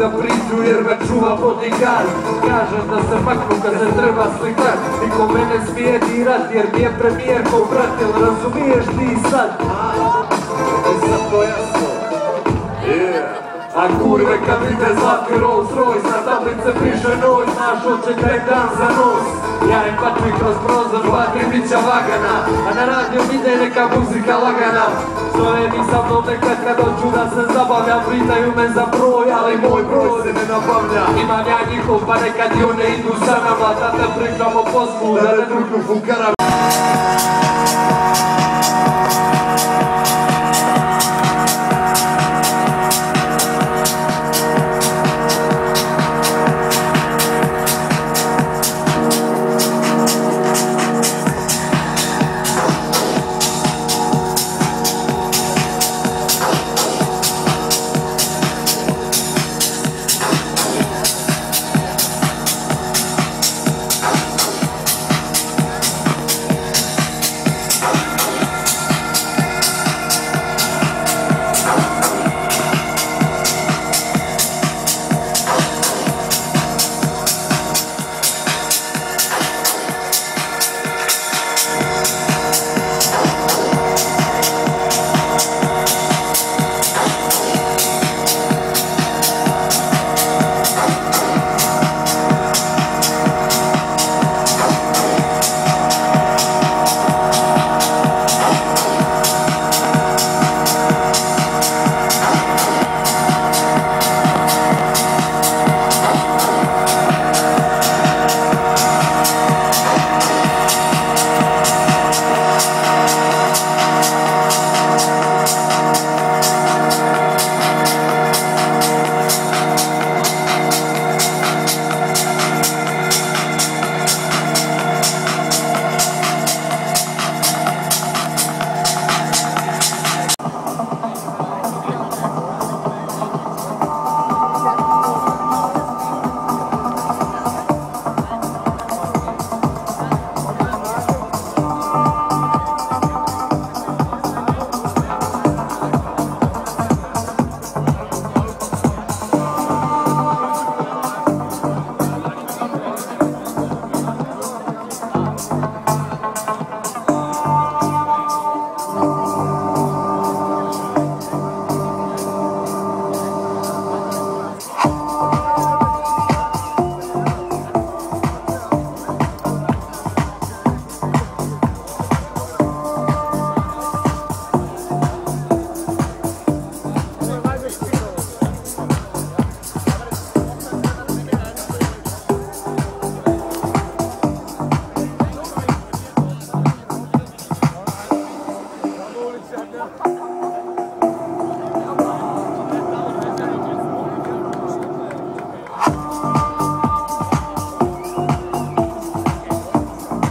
da priču jer me čuva bodyguard. Kaže da se maknu kad se treba slikat. Niko mene smije dirat jer nije premijer ko brat. Jel razumiješ ti sad? I sad to jasno. A kurve kad vide zlatni Rolls Royce, na tablice piše noj, znaš očekaj dan za nos. Ja im paču kroz prozor, dva gribića vagana, a na radiju ide neka muzika lagana. Zove mi sa mnom nekad kad hoću da se zabavljam, pitaju me za broj, ali moj broj se ne nabavlja. Imam ja njihov, pa nekad i one idu sa nama, da te pričamo poslu, da ne drugnu fukarama.